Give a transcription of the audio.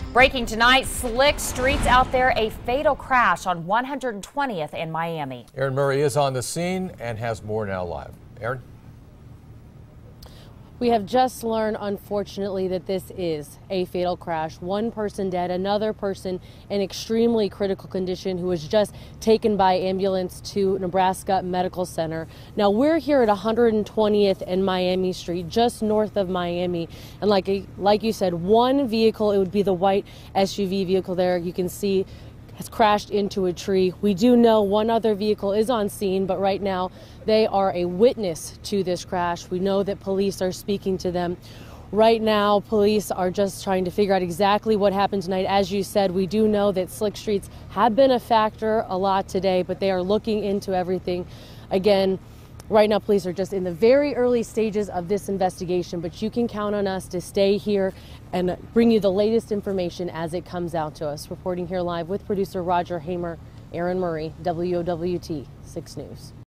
Breaking tonight, slick streets out there, a fatal crash on 120th in Miami. Aaron Murray is on the scene and has more now live. Aaron? We have just learned, unfortunately, that this is a fatal crash. One person dead, another person in extremely critical condition who was just taken by ambulance to Nebraska Medical Center. Now, we're here at 120th and Miami Street, just north of Miami. And like you said, one vehicle, it would be the white SUV vehicle there, you can see has crashed into a tree. We do know one other vehicle is on scene, but right now they are a witness to this crash. We know that police are speaking to them. Right now, police are just trying to figure out exactly what happened tonight. As you said, we do know that slick streets have been a factor a lot today, but they are looking into everything. Again, right now, police are just in the very early stages of this investigation, but you can count on us to stay here and bring you the latest information as it comes out to us. Reporting here live with producer Roger Hamer, Aaron Murray, WOWT 6 News.